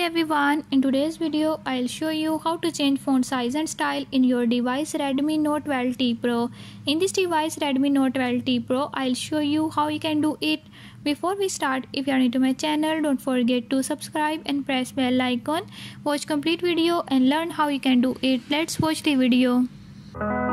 everyone, in today's video I'll show you how to change font size and style in your device Redmi Note 12T Pro. In this device Redmi Note 12T Pro, I'll show you how you can do it. Before we start, if you are new to my channel, don't forget to subscribe and press bell icon. Watch complete video and learn how you can do it. Let's watch the video.